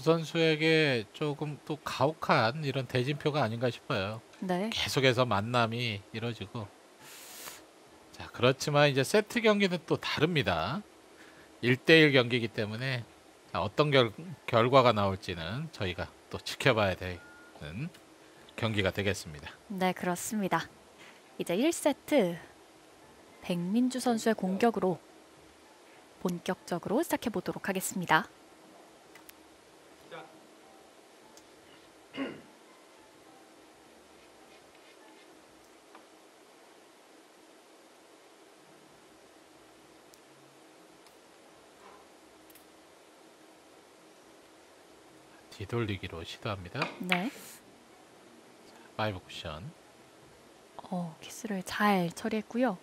선수에게 조금 또 가혹한 이런 대진표가 아닌가 싶어요. 네. 계속해서 만남이 이뤄지고. 자, 그렇지만 이제 세트 경기는 또 다릅니다. 1대1 경기이기 때문에 자, 어떤 결과가 나올지는 저희가 또 지켜봐야 되는 경기가 되겠습니다. 네, 그렇습니다. 이제 1세트 백민주 선수의 공격으로 본격적으로 시작해 보도록 하겠습니다. 뒤돌리기로 시도합니다. 네. 5 쿠션. 키스를 잘 처리했고요.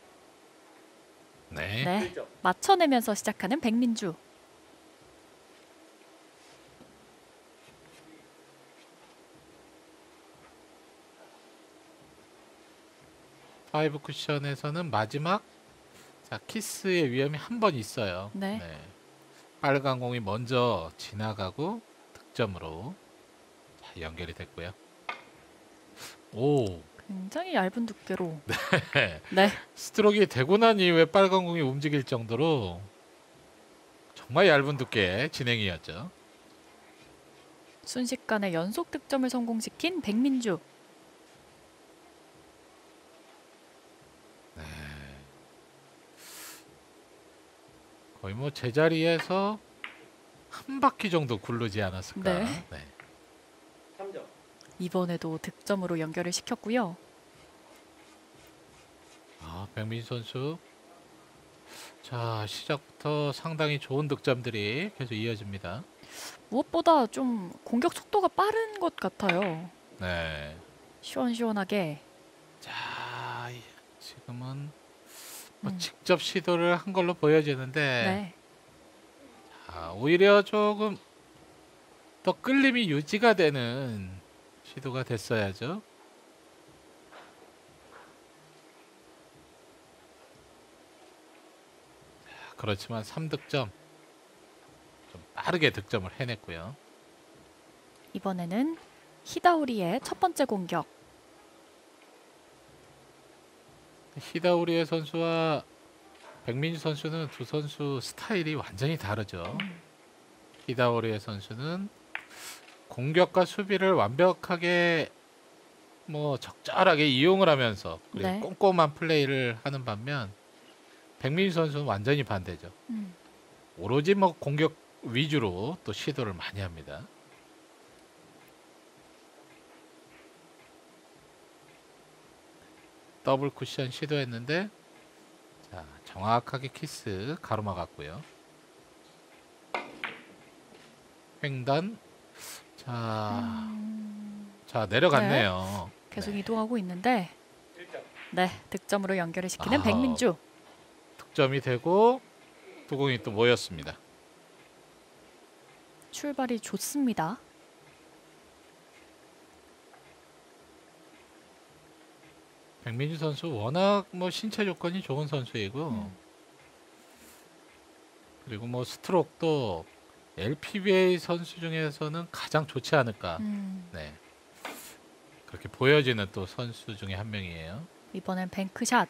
네. 네. 맞춰내면서 시작하는 백민주. 5 쿠션에서는 마지막 자, 키스의 위험이 한 번 있어요. 네. 빨간 공이 먼저 지나가고 득점으로 자, 연결이 됐고요. 오. 굉장히 얇은 두께로. 네. 네. 스트로크가 되고 난 이후에 빨간 공이 움직일 정도로 정말 얇은 두께의 진행이었죠. 순식간에 연속 득점을 성공시킨 백민주. 거의 뭐 제자리에서 한 바퀴 정도 굴르지 않았을까. 네. 3점. 이번에도 득점으로 연결을 시켰고요. 백민주 선수. 자, 시작부터 상당히 좋은 득점들이 계속 이어집니다. 무엇보다 좀 공격 속도가 빠른 것 같아요. 네. 시원시원하게. 자, 지금은 뭐 직접 시도를 한 걸로 보여지는데 네. 자, 오히려 조금 더 끌림이 유지가 되는 시도가 됐어야죠. 자, 그렇지만 3득점 좀 빠르게 득점을 해냈고요. 이번에는 히다우리의 첫 번째 공격. 히다우리의 선수와 백민주 선수는 두 선수 스타일이 완전히 다르죠. 히다우리의 선수는 공격과 수비를 완벽하게 뭐 적절하게 이용을 하면서 그리고 네. 꼼꼼한 플레이를 하는 반면 백민주 선수는 완전히 반대죠. 오로지 뭐 공격 위주로 또 시도를 많이 합니다. 더블 쿠션 시도했는데 자, 정확하게 키스 가로막았고요. 횡단. 자, 내려갔네요. 계속 네. 이동하고 있는데 1점. 네, 득점으로 연결을 시키는 아. 백민주. 득점이 되고 두 공이 또 모였습니다. 출발이 좋습니다. 백민주 선수 워낙 뭐 신체 조건이 좋은 선수이고 그리고 뭐 스트로크도 LPBA 선수 중에서는 가장 좋지 않을까. 네. 그렇게 보여지는 또 선수 중에 한 명이에요. 이번엔 뱅크샷.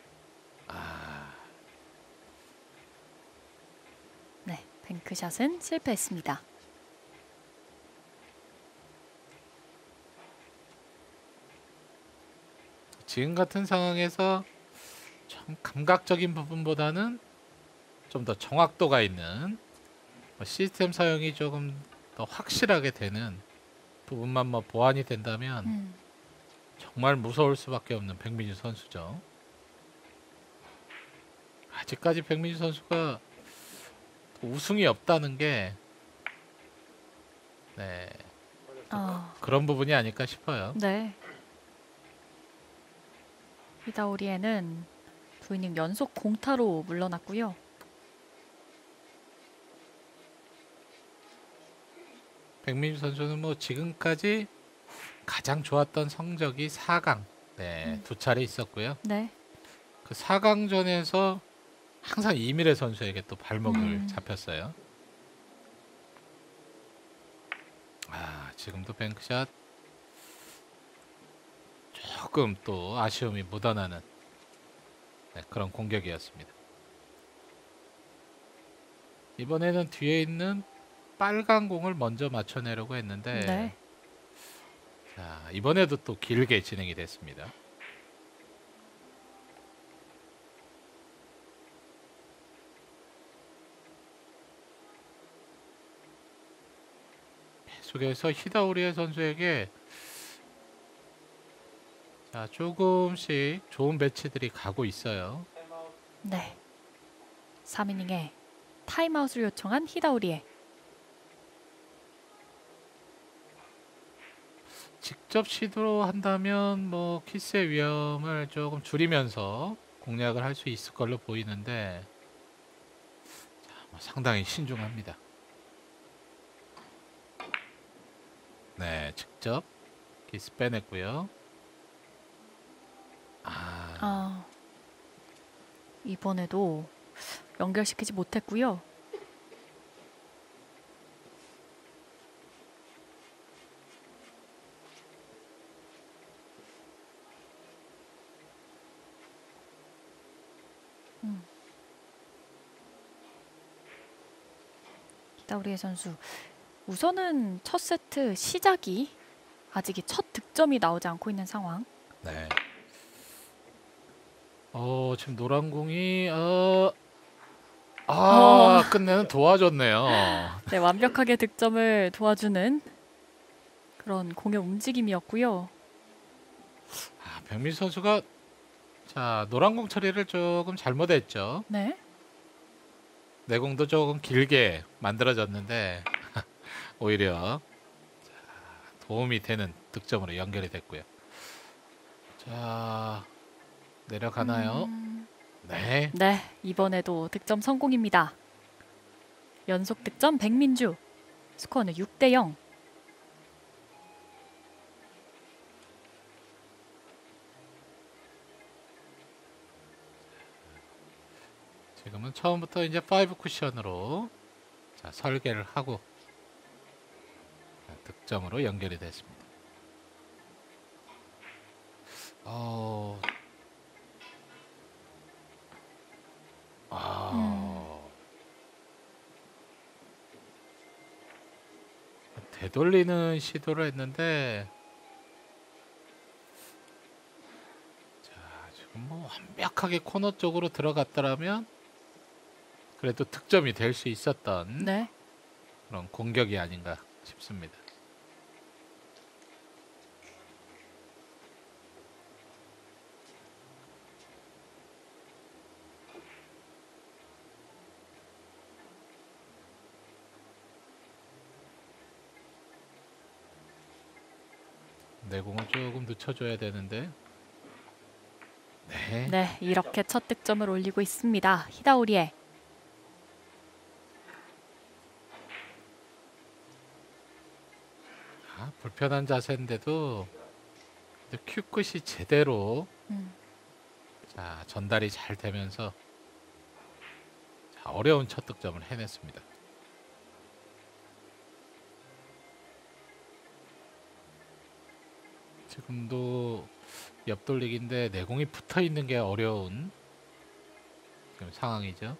네, 뱅크샷은 실패했습니다. 지금 같은 상황에서 좀 감각적인 부분보다는 좀 더 정확도가 있는 시스템 사용이 조금 더 확실하게 되는 부분만 뭐 보완이 된다면 정말 무서울 수밖에 없는 백민주 선수죠. 아직까지 백민주 선수가 우승이 없다는 게 네, 그런 부분이 아닐까 싶어요. 네. 히다우리에는 두 이닝 연속 공타로 물러났고요. 백민주 선수는 뭐 지금까지 가장 좋았던 성적이 4강 두 차례 있었고요. 네. 그 4강전에서 항상 이미래 선수에게 또 발목을 잡혔어요. 지금도 뱅크샷 조금 또 아쉬움이 묻어나는 그런 공격이었습니다. 이번에는 뒤에 있는 빨간 공을 먼저 맞춰내려고 했는데 네. 자, 이번에도 또 길게 진행이 됐습니다. 계속해서 히다우리에 선수에게 자, 조금씩 좋은 배치들이 가고 있어요. 타임아웃. 네. 3이닝에 타임아웃을 요청한 히다우리에. 직접 시도한다면 뭐 키스의 위험을 조금 줄이면서 공략을 할 수 있을 걸로 보이는데 자, 뭐 상당히 신중합니다. 네, 직접 키스 빼냈고요. 이번에도 연결시키지 못했고요. 히다우리에 선수 우선은 첫 세트 시작이 아직 첫 득점이 나오지 않고 있는 상황. 네. 지금 노란 공이 끝내는 도와줬네요. 네, 완벽하게 득점을 도와주는 그런 공의 움직임이었고요. 백민 선수가 자, 노란 공 처리를 조금 잘못했죠. 네. 내공도 조금 길게 만들어졌는데 오히려 자, 도움이 되는 득점으로 연결이 됐고요. 자, 내려가나요? 네. 네, 이번에도 득점 성공입니다. 연속 득점 백민주. 스코어는 6대0. 지금은 처음부터 이제 5 쿠션으로 자, 설계를 하고 자, 득점으로 연결이 됐습니다. 되돌리는 시도를 했는데 자, 지금 뭐 완벽하게 코너 쪽으로 들어갔더라면 그래도 득점이 될 수 있었던 네. 그런 공격이 아닌가 싶습니다. 내공을 조금 늦춰줘야 되는데 네. 네, 이렇게 첫 득점을 올리고 있습니다. 히다우리에. 불편한 자세인데도 큐 끝이 제대로 자, 전달이 잘 되면서 자, 어려운 첫 득점을 해냈습니다. 지금도 옆돌리기인데 내공이 붙어 있는 게 어려운 지금 상황이죠.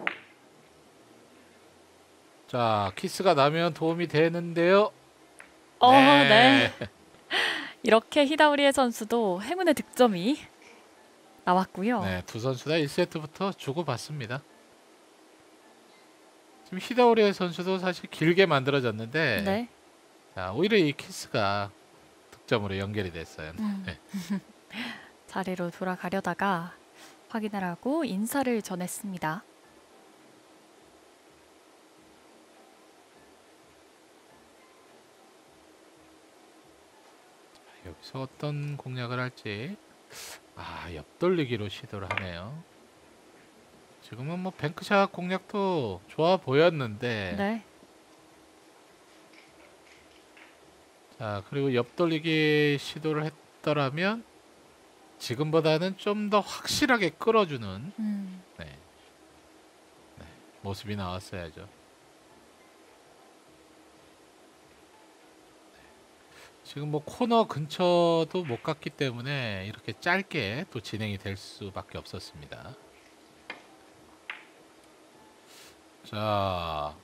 자, 키스가 나면 도움이 되는데요. 네. 이렇게 히다우리에 선수도 행운의 득점이 나왔고요. 네, 두 선수 다 1세트부터 주고받습니다. 지금 히다우리에 선수도 사실 길게 만들어졌는데 네. 자, 오히려 이 키스가 득점으로 연결이 됐어요. 네. 자리로 돌아가려다가 확인을 하고 인사를 전했습니다. 여기서 어떤 공략을 할지 옆돌리기로 시도를 하네요. 지금은 뭐 뱅크샷 공략도 좋아 보였는데 네. 자, 그리고 옆돌리기 시도를 했더라면 지금보다는 좀 더 확실하게 끌어주는 네, 모습이 나왔어야죠. 지금 뭐 코너 근처도 못 갔기 때문에 이렇게 짧게 또 진행이 될 수밖에 없었습니다. 자,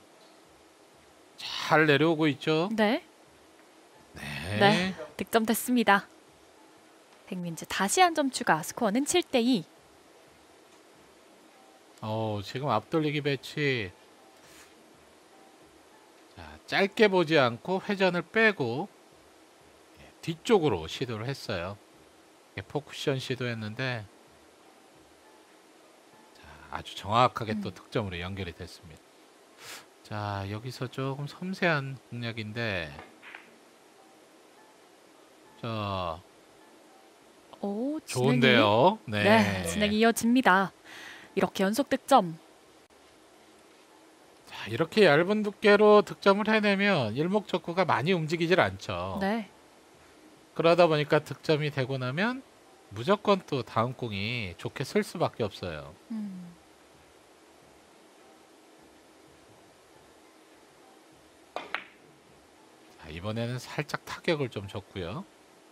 잘 내려오고 있죠? 네. 네. 득점됐습니다. 백민주 다시 한 점 추가. 스코어는 7대2. 지금 앞돌리기 배치. 자, 짧게 보지 않고 회전을 빼고 뒤쪽으로 시도를 했어요. 포쿠션 시도했는데 자, 아주 정확하게 또 득점으로 연결이 됐습니다. 자, 여기서 조금 섬세한 공략인데 자, 오, 좋은데요. 네, 진행이 이어집니다. 이렇게 연속 득점. 자, 이렇게 얇은 두께로 득점을 해내면 일목적구가 많이 움직이질 않죠. 네. 그러다 보니까 득점이 되고 나면 무조건 또 다음 공이 좋게 쓸 수밖에 없어요. 자, 이번에는 살짝 타격을 좀 줬고요.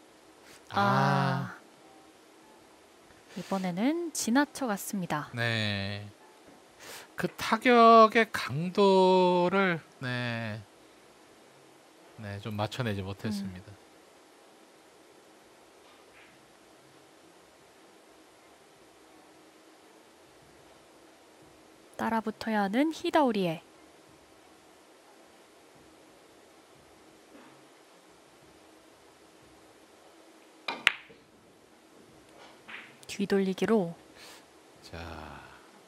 이번에는 지나쳐 갔습니다. 네. 그 타격의 강도를 좀 맞춰내지 못했습니다. 따라붙어야 하는 히다우리에. 뒤돌리기로 자,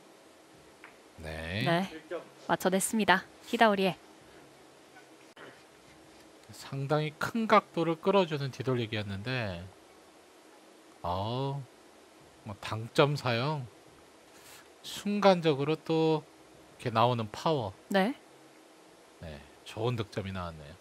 네, 1점. 맞춰냈습니다. 히다우리에. 상당히 큰 각도를 끌어주는 뒤돌리기였는데, 뭐 당점 사용, 순간적으로 또 이렇게 나오는 파워, 네. 좋은 득점이 나왔네요.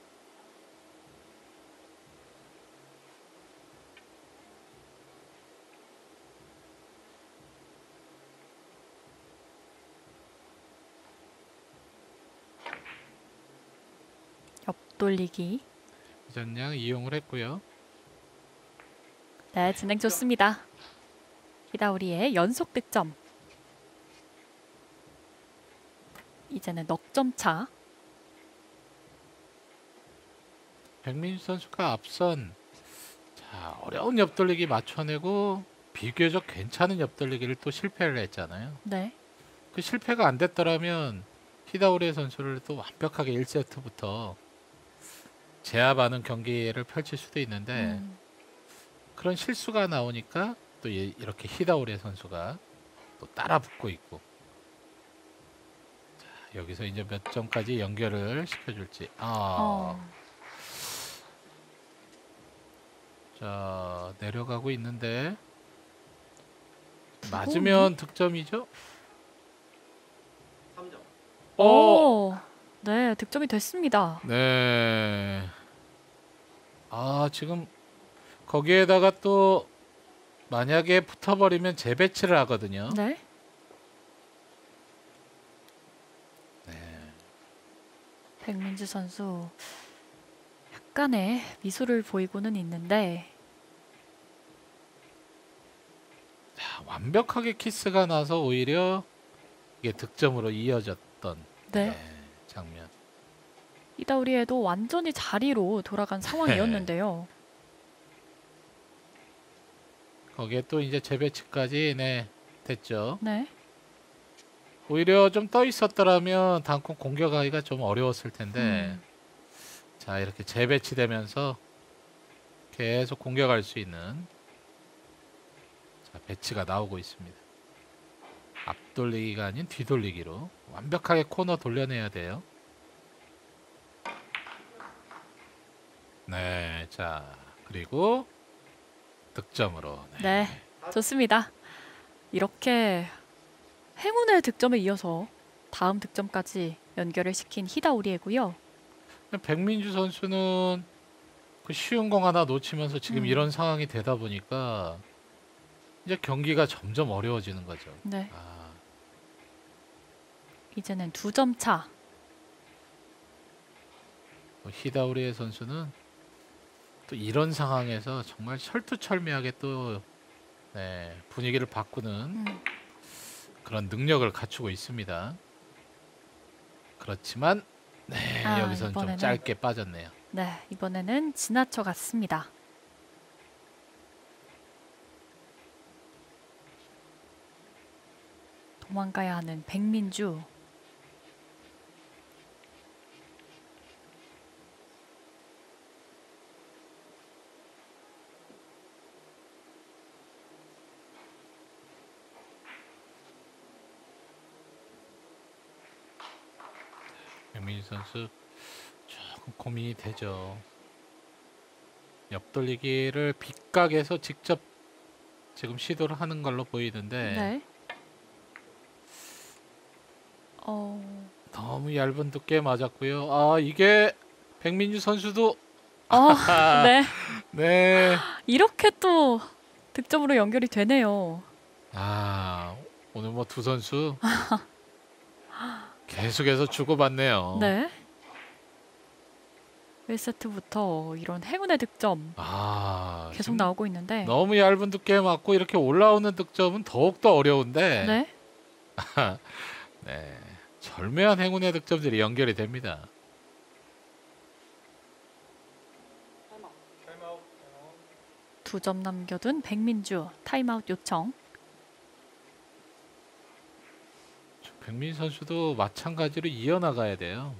옆돌리기. 회전량 이용을 했고요. 네, 진행 좋습니다. 히다우리의 연속 득점. 이제는 넉 점 차. 백민주 선수가 앞선 어려운 옆돌리기 맞춰내고 비교적 괜찮은 옆돌리기를 또 실패를 했잖아요. 네. 그 실패가 안 됐더라면 히다우리 선수를 또 완벽하게 1세트부터 제압하는 경기를 펼칠 수도 있는데 그런 실수가 나오니까 또 이렇게 히다우리 선수가 또 따라 붙고 있고 자, 여기서 이제 몇 점까지 연결을 시켜줄지 자, 내려가고 있는데 맞으면 득점이죠? 3점. 오, 네, 득점이 됐습니다. 네. 지금 거기에다가 또 만약에 붙어버리면 재배치를 하거든요. 네. 백민주 선수 약간의 미소를 보이고는 있는데 자, 완벽하게 키스가 나서 오히려 이게 득점으로 이어졌던 장면. 히다우리에도 완전히 자리로 돌아간 상황이었는데요. 거기에 또 이제 재배치까지 됐죠. 네. 오히려 좀 떠 있었더라면 다음 공 공격하기가 좀 어려웠을 텐데 자, 이렇게 재배치되면서 계속 공격할 수 있는 자, 배치가 나오고 있습니다. 앞돌리기가 아닌 뒤돌리기로 완벽하게 코너 돌려내야 돼요. 네, 자, 그리고 득점으로. 네, 좋습니다. 이렇게 행운의 득점에 이어서 다음 득점까지 연결을 시킨 히다우리에고요. 백민주 선수는 그 쉬운 공 하나 놓치면서 지금 이런 상황이 되다 보니까 이제 경기가 점점 어려워지는 거죠. 네. 이제는 2점 차. 히다우리의 선수는 또 이런 상황에서 정말 철두철미하게 또 분위기를 바꾸는 그런 능력을 갖추고 있습니다. 그렇지만 여기서는 좀 이번에는 짧게 빠졌네요. 네, 이번에는 지나쳐 갔습니다. 도망가야 하는 백민주. 백민주 선수 조금 고민이 되죠. 옆돌리기를 빗각에서 직접 지금 시도를 하는 걸로 보이는데 네. 너무 얇은 두께 맞았고요. 아, 이게 백민주 선수도 네. 네. 이렇게 또 득점으로 연결이 되네요. 아, 오늘 뭐 두 선수 계속해서 주고받네요. 네. 1세트부터 이런 행운의 득점 계속 지금 나오고 있는데 너무 얇은 두께 맞고 이렇게 올라오는 득점은 더욱더 어려운데 네. 네, 절묘한 행운의 득점들이 연결이 됩니다. 타임아웃. 2점 남겨둔 백민주 타임아웃 요청. 백민 선수도 마찬가지로 이어나가야 돼요.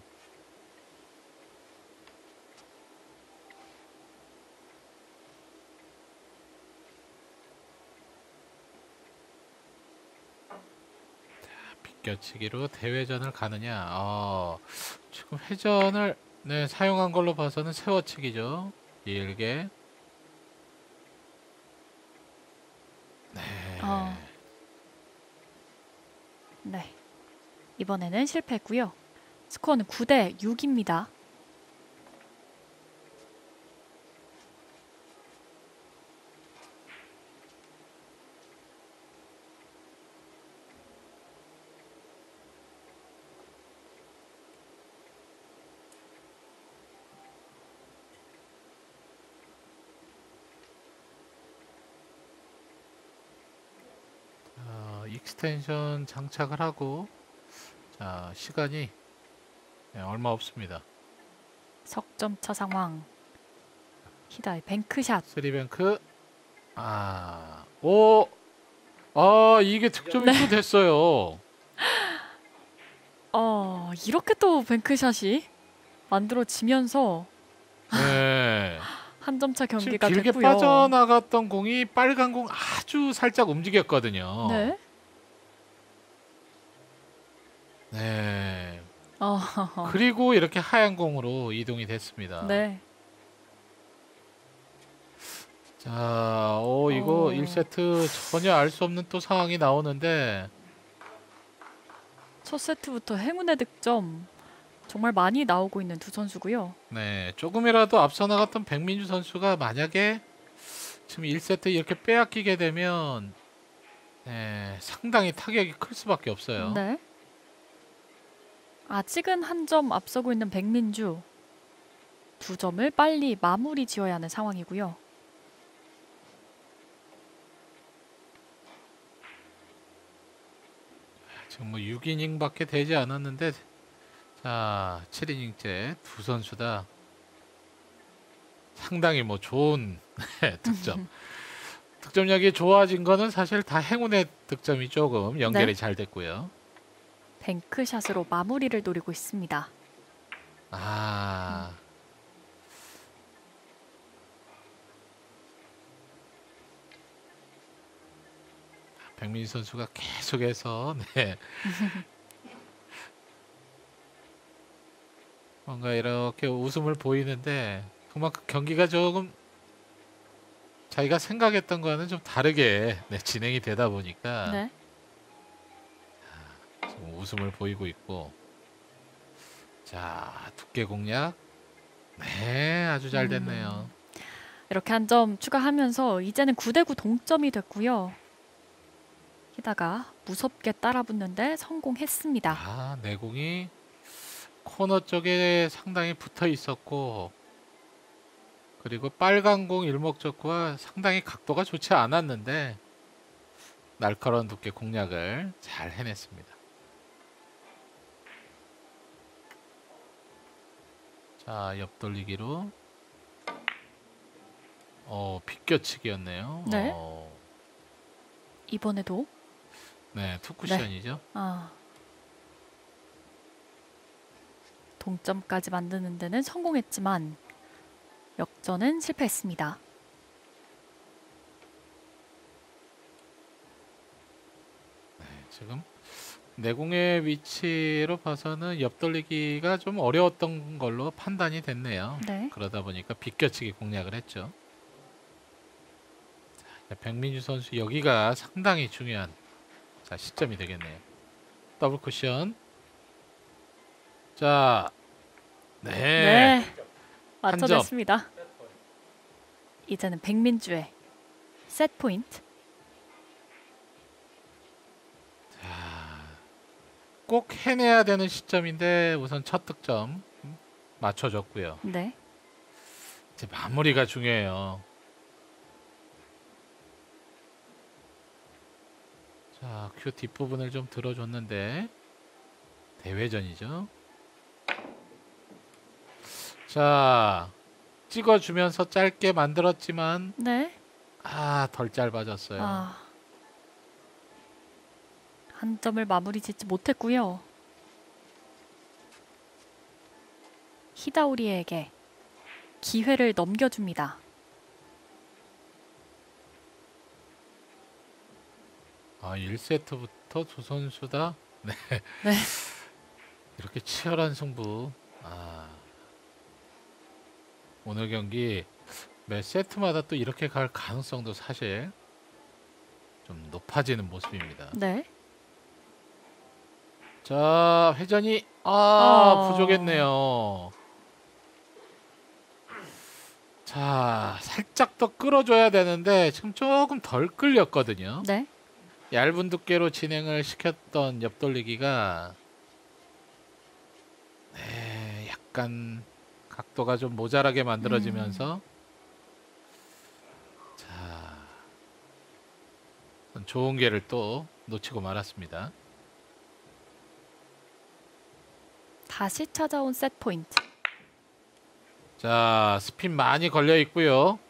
비껴치기로 대회전을 가느냐. 지금 회전을 사용한 걸로 봐서는 세워치기죠. 길게. 네. 이번에는 실패했고요. 스코어는 9대 6입니다. 익스텐션 장착을 하고 자, 시간이 얼마 없습니다. 석점차 상황. 히다의 뱅크샷. 3뱅크. 이게 득점이 또 됐어요. 이렇게 또 뱅크샷이 만들어지면서 네. 한 점차 지금 경기가 길게 됐고요. 빠져나갔던 공이 빨간 공 아주 살짝 움직였거든요. 네. 네. 어허허. 그리고 이렇게 하얀 공으로 이동이 됐습니다. 네. 자, 이거 1세트 전혀 알 수 없는 또 상황이 나오는데 첫 세트부터 행운의 득점 정말 많이 나오고 있는 두 선수고요. 네, 조금이라도 앞서 나갔던 백민주 선수가 만약에 지금 1세트 이렇게 빼앗기게 되면 상당히 타격이 클 수밖에 없어요. 네. 아직은 한 점 앞서고 있는 백민주. 2점을 빨리 마무리 지어야 하는 상황이고요. 지금 뭐 6이닝밖에 되지 않았는데 자, 7이닝째 두 선수 다 상당히 뭐 좋은 득점. 득점력이 좋아진 거는 사실 다 행운의 득점이 조금 연결이 잘 됐고요. 뱅크샷으로 마무리를 노리고 있습니다. 백민희 선수가 계속해서 뭔가 이렇게 웃음을 보이는데 그만큼 경기가 조금 자기가 생각했던 거와는 좀 다르게 진행이 되다 보니까 네. 지금 웃음을 보이고 있고 자, 두께 공략 아주 잘 됐네요. 이렇게 한 점 추가하면서 이제는 9대 9 동점이 됐고요. 히다가 무섭게 따라붙는데 성공했습니다. 내공이 코너 쪽에 상당히 붙어 있었고 그리고 빨간 공 일목적구와 상당히 각도가 좋지 않았는데 날카로운 두께 공략을 잘 해냈습니다. 자, 옆돌리기로 비껴치기였네요. 네. 이번에도 네, 투쿠션이죠. 동점까지 만드는 데는 성공했지만 역전은 실패했습니다. 지금 내공의 위치로 봐서는 옆돌리기가 좀 어려웠던 걸로 판단이 됐네요. 네. 그러다 보니까 비껴치기 공략을 했죠. 자, 백민주 선수 여기가 상당히 중요한 시점이 되겠네요. 더블 쿠션. 자, 네. 네. 한 맞춰냈습니다. 이제는 백민주의 세트 포인트. 꼭 해내야 되는 시점인데 우선 첫 득점 맞춰줬고요. 네. 이제 마무리가 중요해요. 자, 큐 뒷부분을 좀 들어줬는데 대회전이죠. 자, 찍어주면서 짧게 만들었지만 네. 덜 짧아졌어요. 한 점을 마무리 짓지 못했고요. 히다우리에게 기회를 넘겨줍니다. 1세트부터 두 선수 다 네. 네. 이렇게 치열한 승부. 오늘 경기 매 세트마다 또 이렇게 갈 가능성도 사실 좀 높아지는 모습입니다. 네. 자, 회전이 부족했네요. 자, 살짝 더 끌어줘야 되는데 지금 조금 덜 끌렸거든요. 네. 얇은 두께로 진행을 시켰던 옆돌리기가 약간 각도가 좀 모자라게 만들어지면서 자, 좋은 기회를 또 놓치고 말았습니다. 다시 찾아온 세트 포인트. 자, 스핀 많이 걸려 있고요.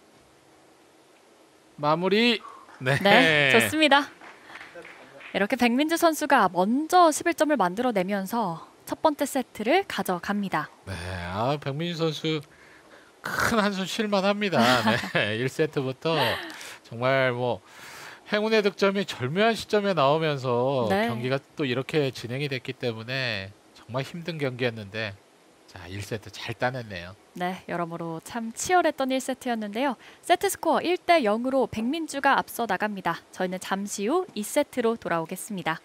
마무리. 네, 좋습니다. 이렇게 백민주 선수가 먼저 11점을 만들어내면서 첫 번째 세트를 가져갑니다. 네, 백민주 선수 큰 한숨 쉴만 합니다. 네, 1세트부터 정말 뭐 행운의 득점이 절묘한 시점에 나오면서 네. 경기가 또 이렇게 진행이 됐기 때문에 정말 힘든 경기였는데 자, 1세트 잘 따냈네요. 네, 여러모로 참 치열했던 1세트였는데요. 세트 스코어 1대 0으로 백민주가 앞서 나갑니다. 저희는 잠시 후 2세트로 돌아오겠습니다.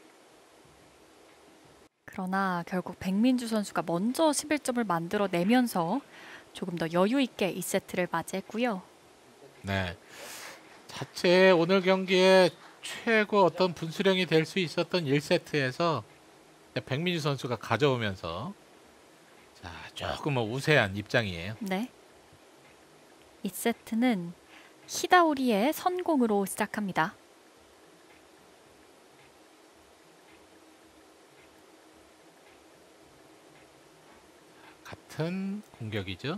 그러나 결국 백민주 선수가 먼저 11점을 만들어내면서 조금 더 여유 있게 2세트를 맞이했고요. 네, 자체 오늘 경기에 최고 어떤 분수령이 될 수 있었던 1세트에서 백민주 선수가 가져오면서 자, 조금 우세한 입장이에요. 네. 2세트는 히다우리의 선공으로 시작합니다. 같은 공격이죠.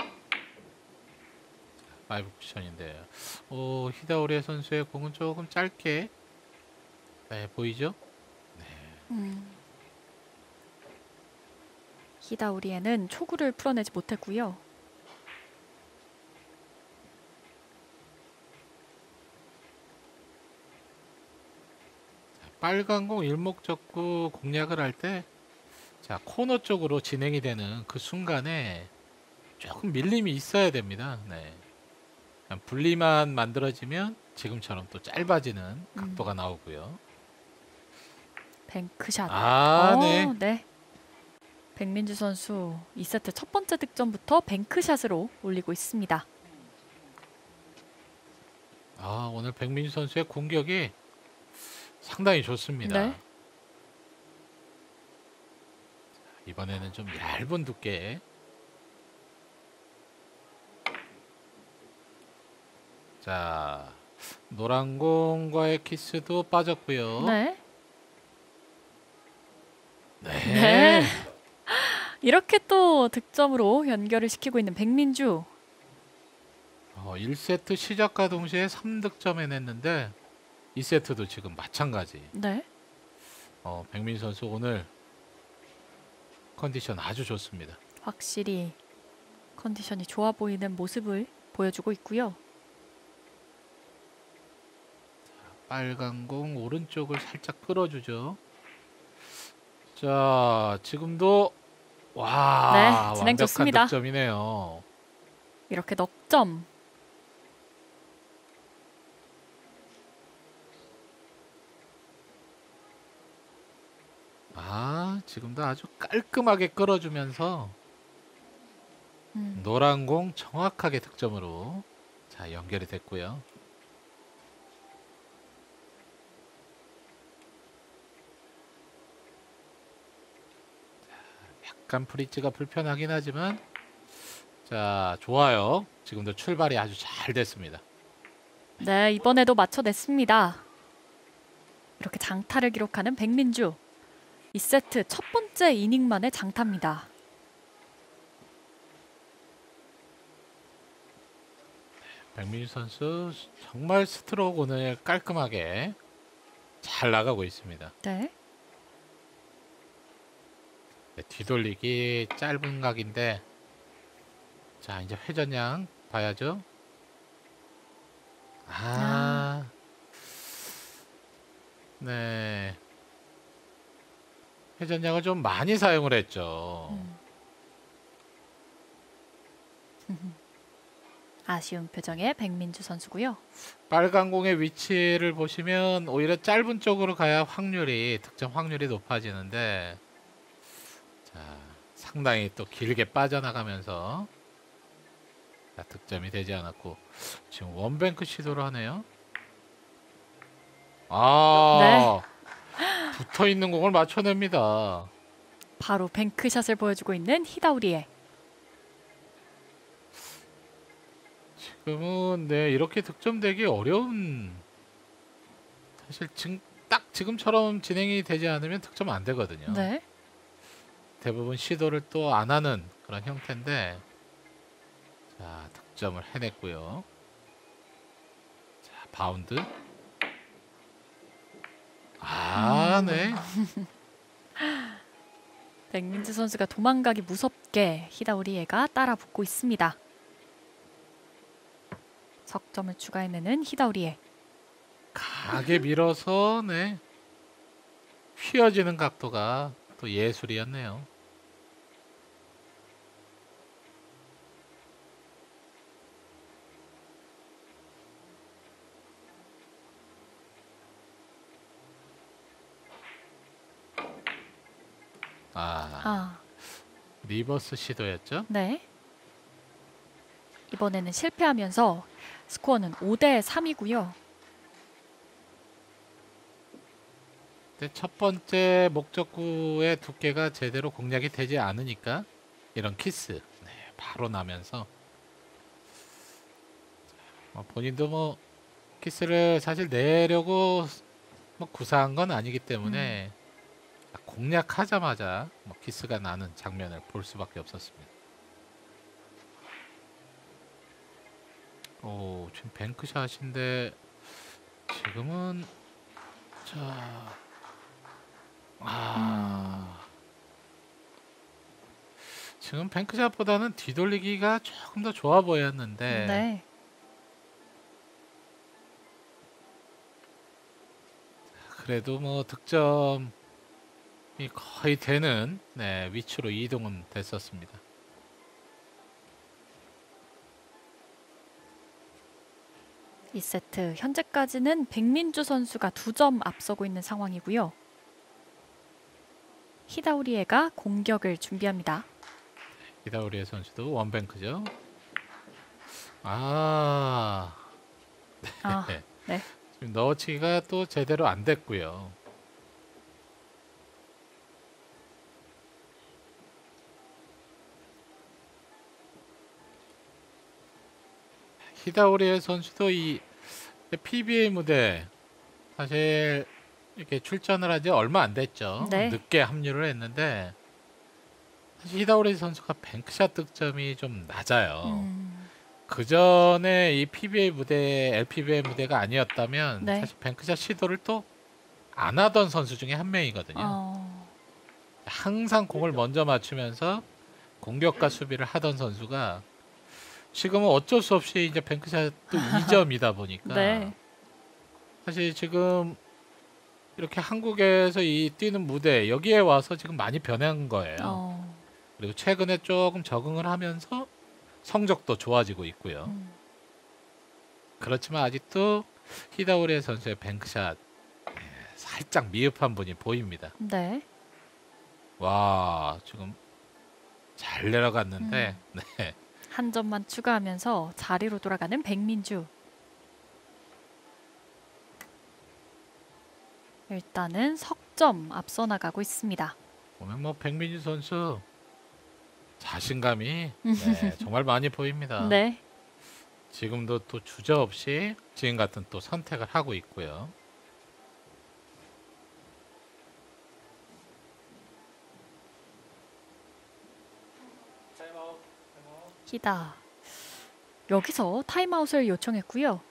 5 쿠션인데요. 히다우리 선수의 공은 조금 짧게 보이죠? 히다우리에는 초구를 풀어내지 못했고요. 빨간 공 일목적구 공략을 할 때 자, 코너 쪽으로 진행이 되는 그 순간에 조금 밀림이 있어야 됩니다. 네. 그냥 분리만 만들어지면 지금처럼 또 짧아지는 각도가 나오고요. 뱅크샷. 네. 네. 백민주 선수 2세트 첫 번째 득점부터 뱅크샷으로 올리고 있습니다. 오늘 백민주 선수의 공격이 상당히 좋습니다. 네. 이번에는 좀 얇은 두께. 자, 노란공과의 키스도 빠졌고요. 네. 네. 네. 이렇게 또 득점으로 연결을 시키고 있는 백민주. 1세트 시작과 동시에 3득점 해냈는데 2세트도 지금 마찬가지. 네. 백민주 선수 오늘 컨디션 아주 좋습니다. 확실히 컨디션이 좋아 보이는 모습을 보여주고 있고요. 빨간 공 오른쪽을 살짝 끌어주죠. 자, 지금도 와, 네, 진행 완벽한 좋습니다. 득점이네요. 이렇게 넉 점. 지금도 아주 깔끔하게 끌어주면서 노란 공 정확하게 득점으로 자, 연결이 됐고요. 약간 브릿지가 불편하긴 하지만 자, 좋아요. 지금도 출발이 아주 잘 됐습니다. 네, 이번에도 맞춰냈습니다. 이렇게 장타를 기록하는 백민주. 2세트 첫 번째 이닝만의 장타입니다. 백민주 선수 정말 스트로크 오늘 깔끔하게 잘 나가고 있습니다. 네. 네, 뒤돌리기 짧은 각인데 자, 이제 회전량 봐야죠. 네. 회전량을 좀 많이 사용을 했죠. 아쉬운 표정의 백민주 선수고요. 빨간 공의 위치를 보시면 오히려 짧은 쪽으로 가야 득점 확률이 높아지는데 자, 상당히 또 길게 빠져나가면서 자, 득점이 되지 않았고 지금 원뱅크 시도를 하네요. 붙어 있는 공을 맞춰냅니다. 바로 뱅크샷을 보여주고 있는 히다우리에. 지금은 네, 이렇게 득점되기 어려운 사실 딱 지금처럼 진행이 되지 않으면 득점 안 되거든요. 네. 대부분 시도를 또 안 하는 그런 형태인데 자, 득점을 해냈고요. 자, 바운드. 네. 백민주 선수가 도망가기 무섭게 히다우리에가 따라붙고 있습니다. 석점을 추가해내는 히다우리에. 강하게 밀어서 네. 휘어지는 각도가 또 예술이었네요. 리버스 시도였죠? 네. 이번에는 실패하면서 스코어는 5대 3이고요. 첫 번째 목적구의 두께가 제대로 공략이 되지 않으니까 이런 키스 네, 바로 나면서 본인도 뭐 키스를 사실 내려고 구사한 건 아니기 때문에 공략하자마자 키스가 나는 장면을 볼 수밖에 없었습니다. 지금 뱅크샷인데 지금은 자 지금 뱅크샷보다는 뒤돌리기가 조금 더 좋아 보였는데 네. 그래도 뭐 득점이 거의 되는 네, 위치로 이동은 됐었습니다. 이 세트 현재까지는 백민주 선수가 2점 앞서고 있는 상황이고요. 히다우리에가 공격을 준비합니다. 히다우리에 선수도 원뱅크죠. 네. 지금 넣어치기가 또 제대로 안 됐고요. 히다우리 선수도 이 PBA 무대 사실 이렇게 출전을 한지 얼마 안 됐죠. 네. 늦게 합류를 했는데 사실 히다우리 선수가 뱅크샷 득점이 좀 낮아요. 그 전에 이 PBA 무대, LPBA 무대가 아니었다면 네. 사실 뱅크샷 시도를 또 안 하던 선수 중에 한 명이거든요. 항상 공을 먼저 맞추면서 공격과 수비를 하던 선수가 지금은 어쩔 수 없이 이제 뱅크샷도 2점이다 보니까 네. 사실 지금 이렇게 한국에서 이 뛰는 무대 여기에 와서 지금 많이 변한 거예요. 그리고 최근에 조금 적응을 하면서 성적도 좋아지고 있고요. 그렇지만 아직도 히다우리 선수의 뱅크샷 살짝 미흡한 분이 보입니다. 네. 와, 지금 잘 내려갔는데 네. 한 점만 추가하면서 자리로 돌아가는 백민주. 일단은 석점 앞서 나가고 있습니다. 보면 뭐 백민주 선수 자신감이 네, 정말 많이 보입니다. 네. 지금도 또 주저없이 지금 같은 또 선택을 하고 있고요. 타임아웃. 히다. 여기서 타임아웃을 요청했고요.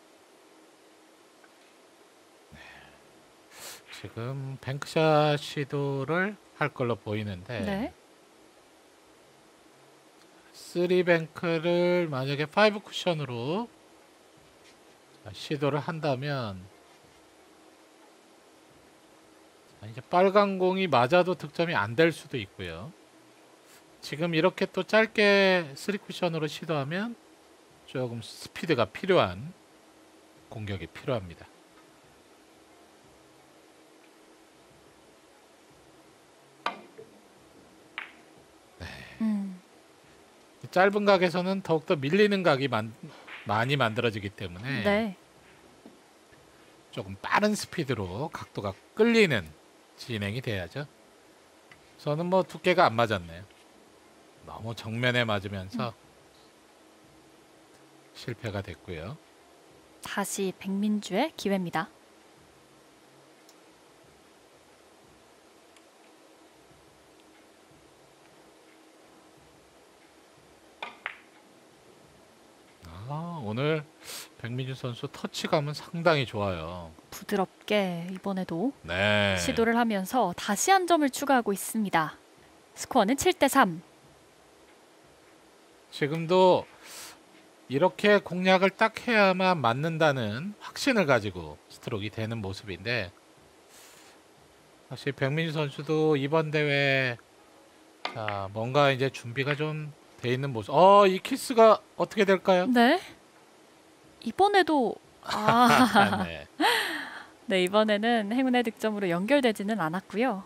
지금 뱅크샷 시도를 할 걸로 보이는데 네. 3뱅크를 만약에 5 쿠션으로 시도를 한다면 이제 빨간 공이 맞아도 득점이 안 될 수도 있고요. 지금 이렇게 또 짧게 3 쿠션으로 시도하면 조금 스피드가 필요한 공격이 필요합니다. 짧은 각에서는 더욱더 밀리는 각이 많이 만들어지기 때문에 네. 조금 빠른 스피드로 각도가 끌리는 진행이 돼야죠. 저는 뭐 두께가 안 맞았네요. 너무 정면에 맞으면서 실패가 됐고요. 다시 백민주의 기회입니다. 오늘 백민주 선수 터치감은 상당히 좋아요. 부드럽게 이번에도 네. 시도를 하면서 다시 한 점을 추가하고 있습니다. 스코어는 7대3. 지금도 이렇게 공략을 딱 해야만 맞는다는 확신을 가지고 스트로크가 되는 모습인데 사실 백민주 선수도 이번 대회 자 뭔가 이제 준비가 좀 돼 있는 모습. 이 키스가 어떻게 될까요? 네. 이번에도 네. 네, 이번에는 행운의 득점으로 연결되지는 않았고요.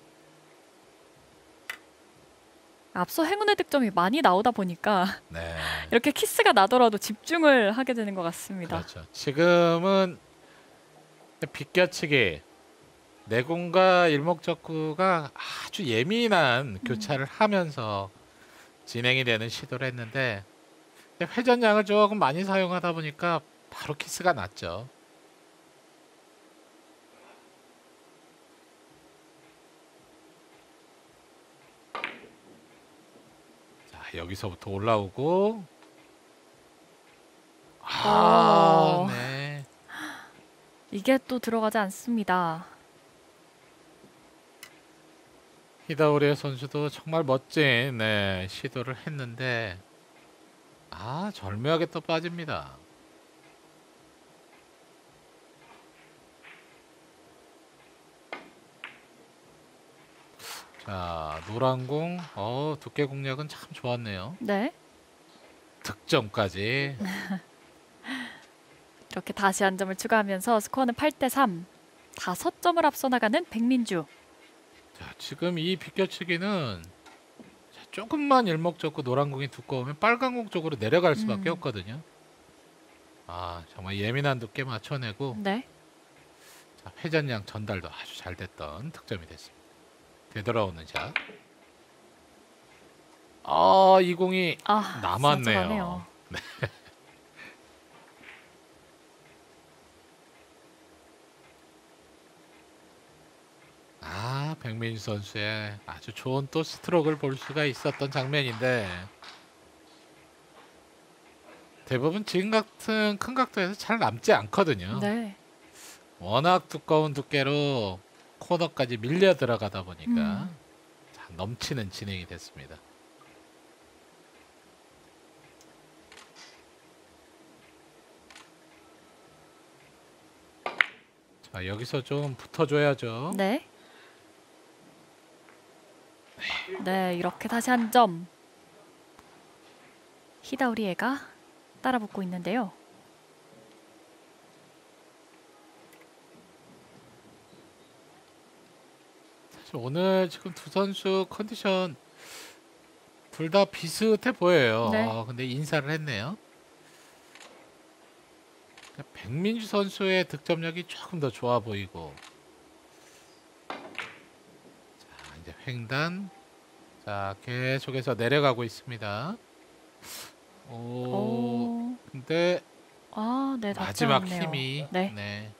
앞서 행운의 득점이 많이 나오다 보니까 네. 이렇게 키스가 나더라도 집중을 하게 되는 것 같습니다. 그렇죠. 지금은 비껴치기 내공과 일목적구가 아주 예민한 교차를 하면서 진행이 되는 시도를 했는데 회전량을 조금 많이 사용하다 보니까 바로 키스가 났죠. 자, 여기서부터 올라오고 네. 이게 또 들어가지 않습니다. 히다우리 선수도 정말 멋진 시도를 했는데 절묘하게 또 빠집니다. 자, 노란 공, 두께 공략은 참 좋았네요. 네. 득점까지. 이렇게 다시 한 점을 추가하면서 스코어는 8대3. 5점을 앞서 나가는 백민주. 자, 지금 이 비껴치기는 조금만 일목적고 노란 공이 두꺼우면 빨간 공 쪽으로 내려갈 수밖에 없거든요. 정말 예민한 두께 맞춰내고 네. 자, 회전량 전달도 아주 잘 됐던 득점이 됐습니다. 되돌아오는 샷. 이 공이 남았네요. 사정하네요. 백민주 선수의 아주 좋은 또 스트로크를 볼 수가 있었던 장면인데 대부분 지금 같은 큰 각도에서 잘 남지 않거든요. 네. 워낙 두꺼운 두께로 코너까지 밀려 들어가다 보니까 음. 자, 넘치는 진행이 됐습니다. 자, 여기서 좀 붙어줘야죠. 네. 네, 이렇게 다시 한 점. 히다우리에가 따라붙고 있는데요. 사실 오늘 지금 두 선수 컨디션 둘 다 비슷해 보여요. 네. 근데 인사를 했네요. 백민주 선수의 득점력이 조금 더 좋아 보이고 자, 이제 횡단 자 계속해서 내려가고 있습니다. 오, 오. 근데 아, 네, 닿지 마지막 않네요. 힘이 네. 네,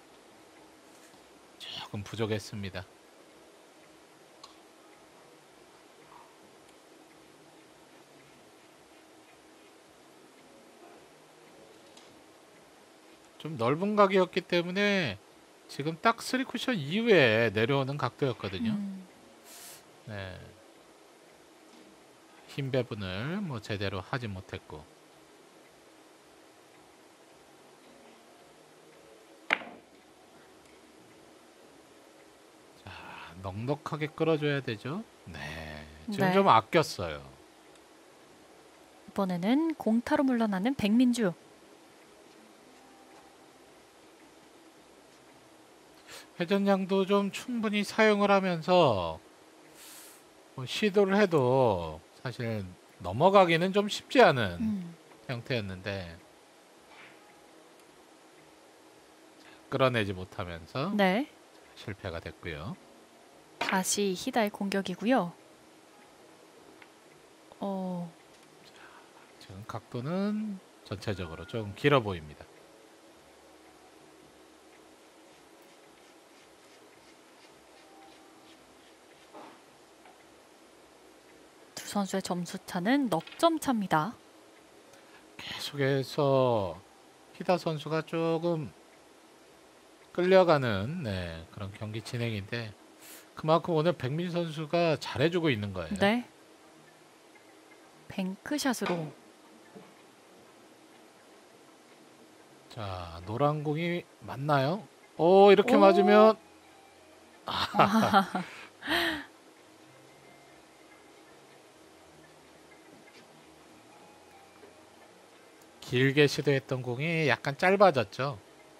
조금 부족했습니다. 좀 넓은 각이었기 때문에 지금 딱 3쿠션 이후에 내려오는 각도였거든요. 네. 힘 배분을 뭐 제대로 하지 못했고 자 넉넉하게 끌어줘야 되죠. 네 지금 네. 좀 아꼈어요. 이번에는 공타로 물러나는 백민주. 회전량도 좀 충분히 사용을 하면서 뭐 시도를 해도 사실 넘어가기는 좀 쉽지 않은 형태였는데 끌어내지 못하면서 네. 실패가 됐고요. 다시 히다의 공격이고요. 지금 각도는 전체적으로 좀 길어 보입니다. 두 선수의 점수 차는 넉 점 차입니다. 계속해서 히다 선수가 조금 끌려가는 네, 그런 경기 진행인데 그만큼 오늘 백민 선수가 잘해주고 있는 거예요. 네. 뱅크샷으로. 자, 노란 공이 맞나요? 오, 이렇게 오. 맞으면 길게 시도했던 공이 약간 짧아졌죠.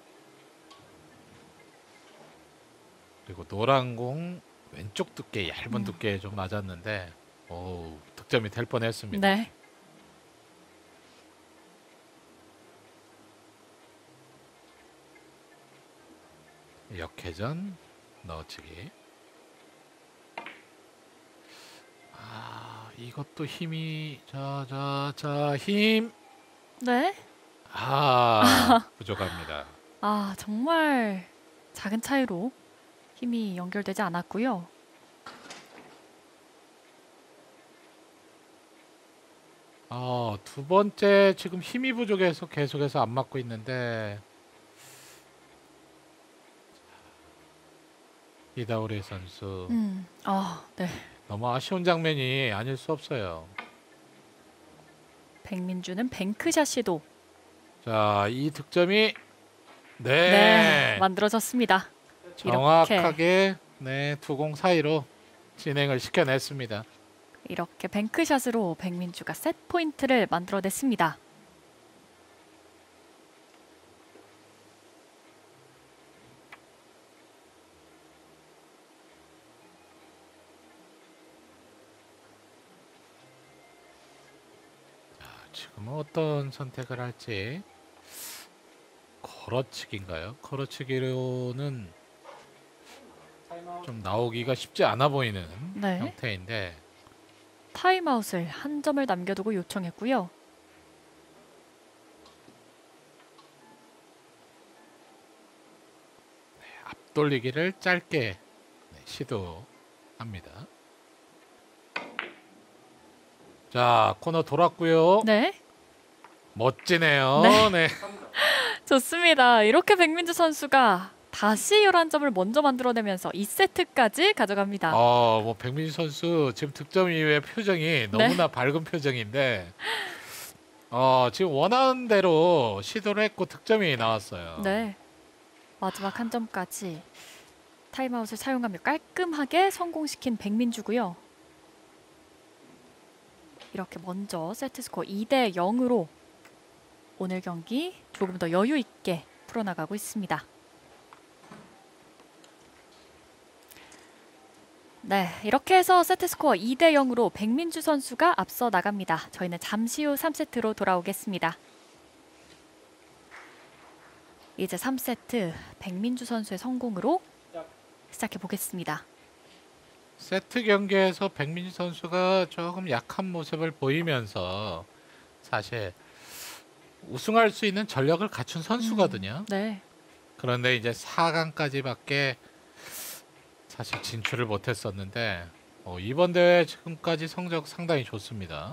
그리고 노란 공 왼쪽 두께 얇은 두께에 좀 맞았는데 오, 득점이 될 뻔했습니다. 네. 역회전 넣어치기. 아, 이것도 힘이 자 힘. 네. 부족합니다. 아, 정말 작은 차이로 힘이 연결되지 않았고요. 두 번째 지금 힘이 부족해서 계속해서 안 맞고 있는데 이다우리 선수 네. 너무 아쉬운 장면이 아닐 수 없어요. 백민주는 뱅크샷 시도. 자, 이 득점이 네, 만들어졌습니다. 정확하게 네, 두 공 사이로 진행을 시켜냈습니다. 이렇게 뱅크샷으로 백민주가 셋 포인트를 만들어냈습니다. 지금은 어떤 선택을 할지. 걸어치기인가요? 걸어치기로는 좀 나오기가 쉽지 않아 보이는 네. 형태인데 타임아웃을 한 점을 남겨두고 요청했고요. 앞돌리기를 짧게 시도 합니다. 자, 코너 돌았고요. 네. 멋지네요. 네. 네. 좋습니다. 이렇게 백민주 선수가 다시 11점을 먼저 만들어내면서 2세트까지 가져갑니다. 뭐 백민주 선수 지금 득점 이후의 표정이 너무나 밝은 표정인데 지금 원하는 대로 시도를 했고 득점이 나왔어요. 네. 마지막 한 점까지 타임아웃을 사용하며 깔끔하게 성공시킨 백민주고요. 이렇게 먼저 세트스코어 2대 0으로 오늘 경기 조금 더 여유 있게 풀어나가고 있습니다. 네, 이렇게 해서 세트스코어 2대 0으로 백민주 선수가 앞서 나갑니다. 저희는 잠시 후 3세트로 돌아오겠습니다. 이제 3세트 백민주 선수의 성공으로 시작해 보겠습니다. 세트 경기에서 백민주 선수가 조금 약한 모습을 보이면서 사실 우승할 수 있는 전력을 갖춘 선수거든요. 네. 그런데 이제 4강까지밖에 사실 진출을 못했었는데 이번 대회 지금까지 성적 상당히 좋습니다.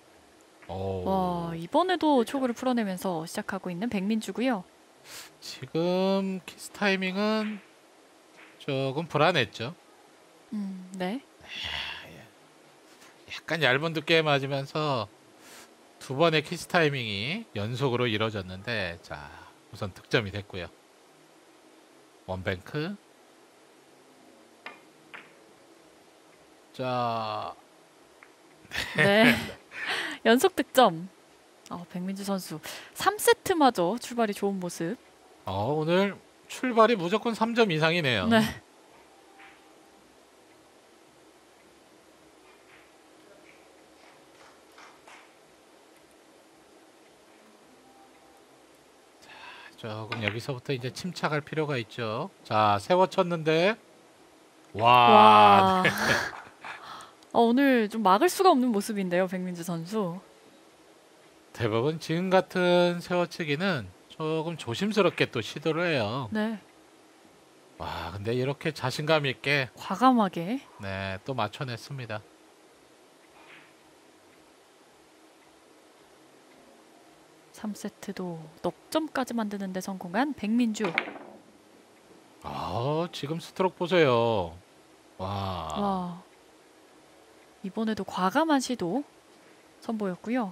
와, 이번에도 초구를 풀어내면서 시작하고 있는 백민주고요. 지금 키스 타이밍은 조금 불안했죠. 네. 약간 얇은 두께에 맞으면서 두 번의 키스 타이밍이 연속으로 이루어졌는데 자, 우선 득점이 됐고요. 원뱅크. 자, 네. 연속 득점. 백민주 선수 3세트마저 출발이 좋은 모습. 오늘 출발이 무조건 3점 이상이네요. 네. 조금 여기서부터 이제 침착할 필요가 있죠. 자, 세워쳤는데 와. 와. 오늘 좀 막을 수가 없는 모습인데요, 백민주 선수. 대부분 지금 같은 세워치기는 조금 조심스럽게 또 시도를 해요. 네. 와, 근데 이렇게 자신감 있게 과감하게. 네, 또 맞춰냈습니다. 삼세트도 넉점까지 만드는데 성공한 백민주. 지금 스트로크 보세요. 와. 와. 이번에도 과감한 시도 선보였고요.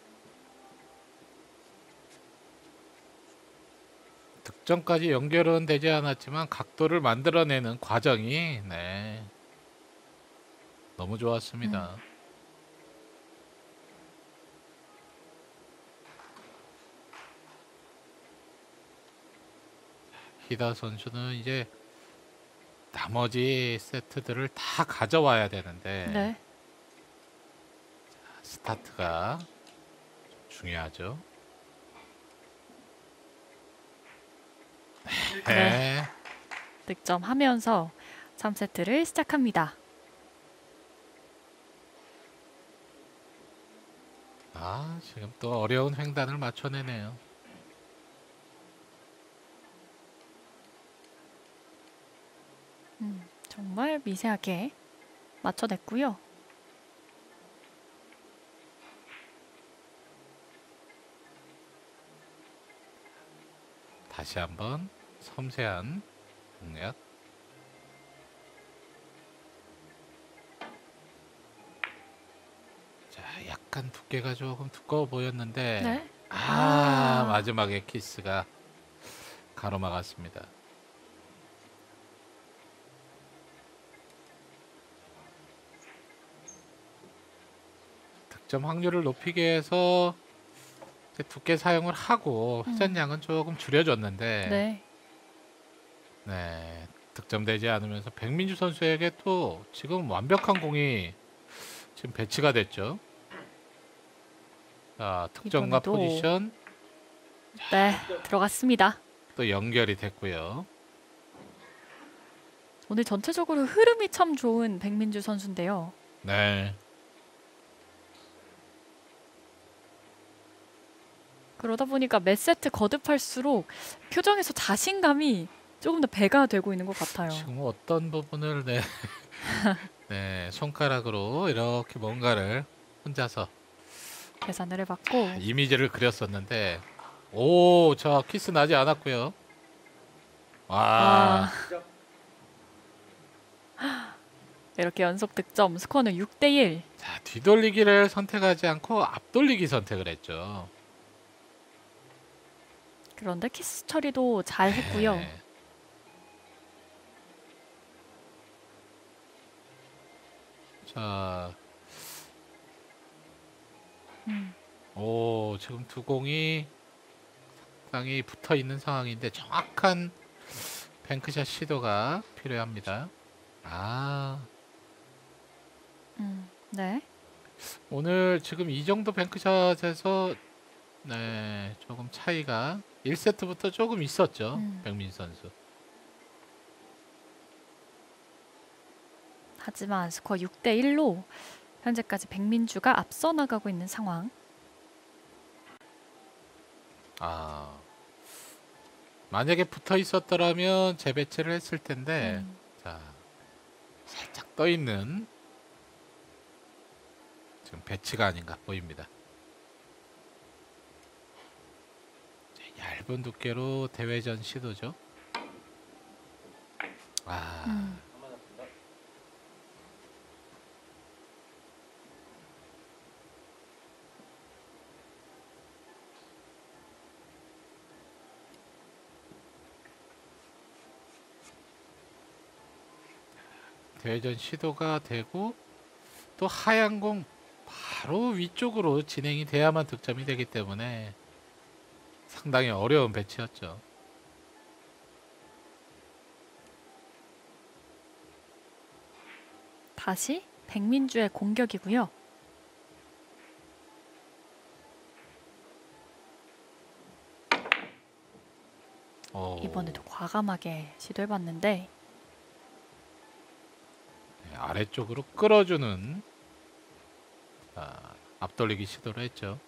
득점까지 연결은 되지 않았지만 각도를 만들어내는 과정이 네. 너무 좋았습니다. 히다 선수는 이제 나머지 세트들을 다 가져와야 되는데 네. 스타트가 중요하죠. 네. 득점하면서 3세트를 시작합니다. 지금 또 어려운 횡단을 맞춰내네요. 정말 미세하게 맞춰냈고요. 다시 한번 섬세한 공략. 자, 약간 두께가 조금 두꺼워 보였는데 네. 마지막에 키스가 가로막았습니다. 득점 확률을 높이기 위해서 이제 두께 사용을 하고 회전량은 조금 줄여줬는데 네. 네, 득점되지 않으면서 백민주 선수에게 또 지금 완벽한 공이 지금 배치가 됐죠. 자, 득점과 이번에도 포지션 네, 들어갔습니다. 또 연결이 됐고요. 오늘 전체적으로 흐름이 참 좋은 백민주 선수인데요. 네, 그러다 보니까 몇 세트 거듭할수록 표정에서 자신감이 조금 더 배가 되고 있는 것 같아요. 지금 어떤 부분을 네, 손가락으로 이렇게 뭔가를 혼자서 계산을 해봤고 이미지를 그렸었는데, 오, 저 키스 나지 않았고요. 와, 와, 이렇게 연속 득점 스코어는 6대1. 자, 뒤돌리기를 선택하지 않고 앞돌리기 선택을 했죠. 그런데 키스 처리도 잘 했고요. 네. 자, 음, 오, 지금 두 공이 상당히 붙어 있는 상황인데 정확한 뱅크샷 시도가 필요합니다. 아, 네. 오늘 지금 이 정도 뱅크샷에서 네, 조금 차이가 1세트부터 조금 있었죠. 백민 선수. 하지만 스코어 6대1로 현재까지 백민주가 앞서 나가고 있는 상황. 아, 만약에 붙어 있었더라면 재배치를 했을 텐데, 자, 살짝 떠 있는 지금 배치가 아닌가 보입니다. 자, 얇은 두께로 대회전 시도죠. 아, 안 맞았습니다. 대회전 시도가 되고 또 하얀 공 바로 위쪽으로 진행이 돼야만 득점이 되기 때문에 상당히 어려운 배치였죠. 다시 백민주의 공격이고요. 오, 이번에도 과감하게 시도해봤는데 네, 아래쪽으로 끌어주는 앞돌리기 시도를 했죠.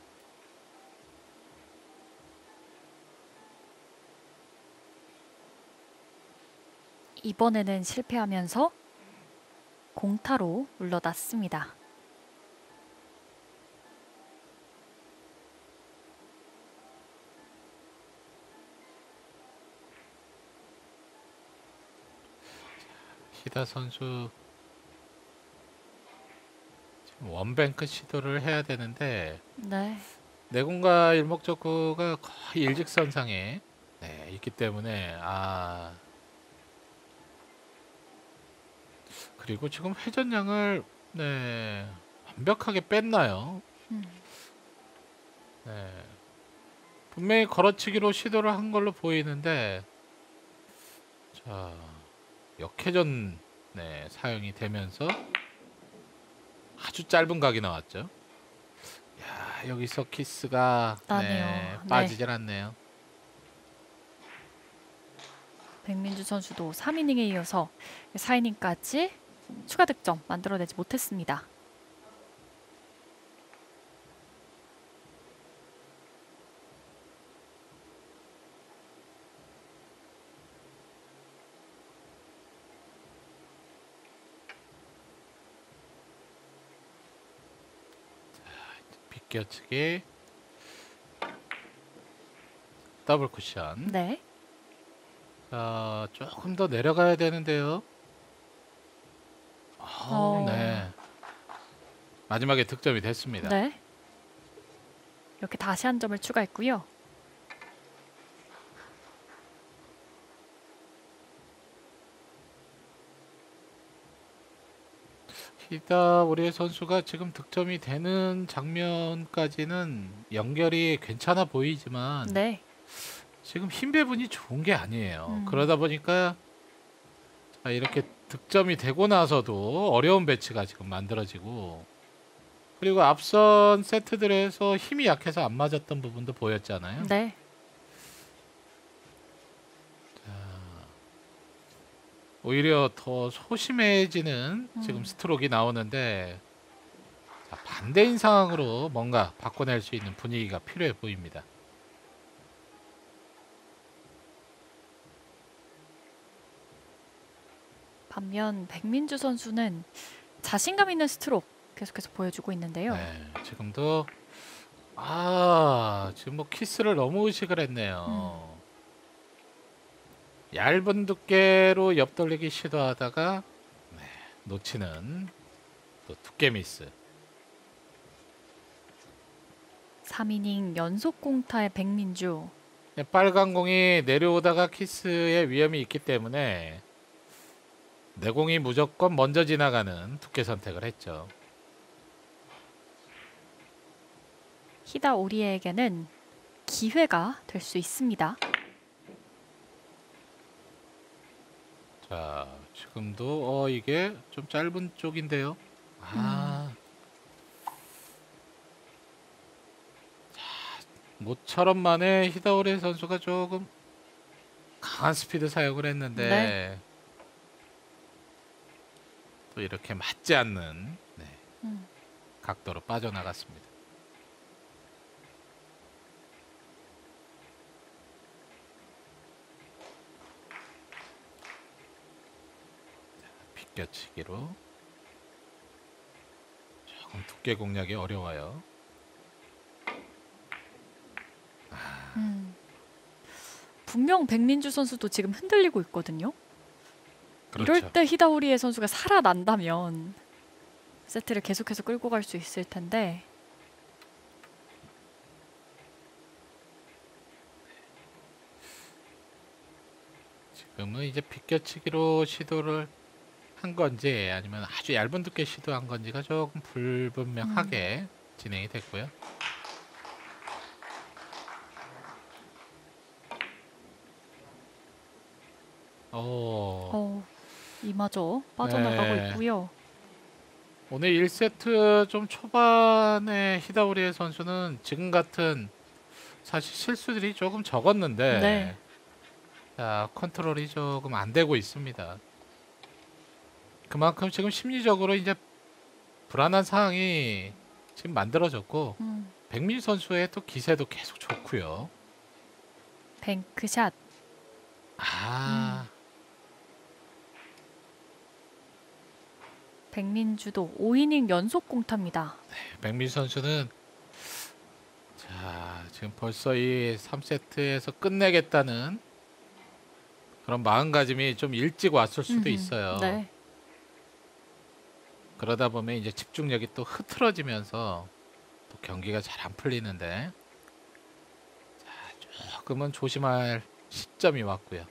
이번에는 실패하면서 공타로 물러났습니다. 히다 선수 지금 원뱅크 시도를 해야 되는데 네. 내공과 일목적구가 거의 일직선상에 네, 있기 때문에 그리고 지금 회전량을 네, 완벽하게 뺐나요? 네, 분명히 걸어치기로 시도를 한 걸로 보이는데 자, 역회전 네, 사용이 되면서 아주 짧은 각이 나왔죠. 야, 여기서 키스가 나네요. 네, 네. 빠지질 않네요. 백민주 선수도 3이닝에 이어서 4이닝까지 추가 득점 만들어내지 못했습니다. 비껴치기 더블 쿠션. 네. 자, 조금 더 내려가야 되는데요. 네. 마지막에 득점이 됐습니다. 네. 이렇게 다시 한 점을 추가했고요. 히다 우리의 선수가 지금 득점이 되는 장면까지는 연결이 괜찮아 보이지만 네. 지금 힘 배분이 좋은 게 아니에요. 그러다 보니까 자, 이렇게 득점이 되고 나서도 어려운 배치가 지금 만들어지고 그리고 앞선 세트들에서 힘이 약해서 안 맞았던 부분도 보였잖아요. 네. 오히려 더 소심해지는 지금 스트로크가 나오는데 자, 반대인 상황으로 뭔가 바꿔낼 수 있는 분위기가 필요해 보입니다. 반면 백민주 선수는 자신감 있는 스트로크 계속해서 보여주고 있는데요. 네, 지금도 지금 뭐 키스를 너무 의식을 했네요. 얇은 두께로 옆돌리기 시도하다가 네, 놓치는 또 두께 미스. 3이닝 연속 공타의 백민주. 빨간 공이 내려오다가 키스의 위험이 있기 때문에 내 공이 무조건 먼저 지나가는 두께 선택을 했죠. 히다오리에게는 기회가 될 수 있습니다. 자, 지금도 이게 좀 짧은 쪽인데요. 모처럼 만에 히다오리 선수가 조금 강한 스피드 사용을 했는데 네. 또 이렇게 맞지 않는 네, 음. 각도로 빠져나갔습니다. 비껴치기로 조금 두께 공략이 어려워요. 분명 백민주 선수도 지금 흔들리고 있거든요. 그렇죠. 이럴 때 히다오리에 선수가 살아난다면 세트를 계속해서 끌고 갈 수 있을 텐데. 지금은 이제 비껴치기로 시도를 한 건지 아니면 아주 얇은 두께 시도한 건지가 조금 불분명하게 진행이 됐고요. 이마저 빠져나가고 네. 있고요. 오늘 1세트 좀 초반에 히다오리에 선수는 지금 같은 사실 실수들이 조금 적었는데 네. 자, 컨트롤이 조금 안 되고 있습니다. 그만큼 지금 심리적으로 이제 불안한 상황이 지금 만들어졌고 백민주 선수의 또 기세도 계속 좋고요. 뱅크샷. 백민주도 5이닝 연속 공타입니다. 백민주 선수는 자, 지금 벌써 이 3세트에서 끝내겠다는 그런 마음가짐이 좀 일찍 왔을 수도 있어요. 네. 그러다 보면 이제 집중력이 또 흐트러지면서 또 경기가 잘 안 풀리는데 자, 조금은 조심할 시점이 왔고요.